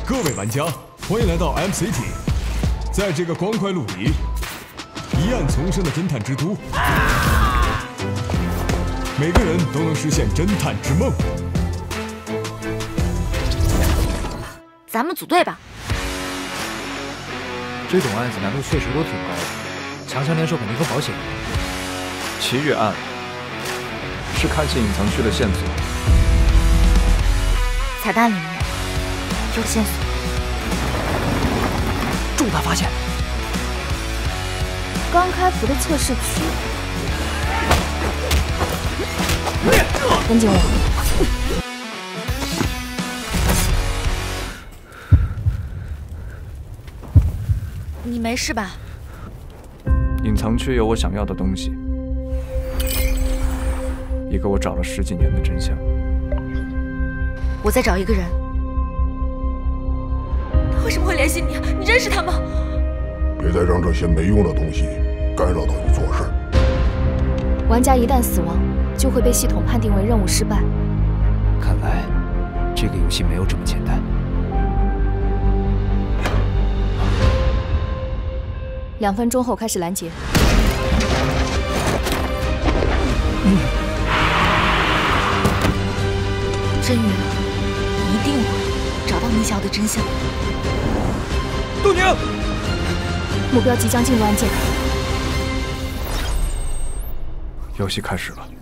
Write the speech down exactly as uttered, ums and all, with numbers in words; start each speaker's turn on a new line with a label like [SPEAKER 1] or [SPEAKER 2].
[SPEAKER 1] 各位玩家，欢迎来到 M City。在这个光怪陆离、疑案丛生的侦探之都，每个人都能实现侦探之梦。
[SPEAKER 2] 咱们组队吧。
[SPEAKER 3] 这种案子难度确实都挺高的，强强联手肯定更保险。
[SPEAKER 4] 奇遇案是看见隐藏区的线索，
[SPEAKER 2] 彩蛋里面有线索。
[SPEAKER 3] 重大发现！
[SPEAKER 2] 刚开服的测试区，跟紧我。你没事吧？
[SPEAKER 4] 隐藏区有我想要的东西，一个我找了十几年的真相。
[SPEAKER 2] 我在找一个人。他为什么会联系你？你认识他吗？
[SPEAKER 5] 别再让这些没用的东西干扰到你做事。
[SPEAKER 2] 玩家一旦死亡，就会被系统判定为任务失败。
[SPEAKER 3] 看来这个游戏没有这么简单。
[SPEAKER 2] 两分钟后开始拦截。
[SPEAKER 3] 嗯，
[SPEAKER 2] 真宇一定会找到你想要的真相。
[SPEAKER 3] 杜宁，
[SPEAKER 2] 目标即将进入案件。
[SPEAKER 4] 游戏开始了。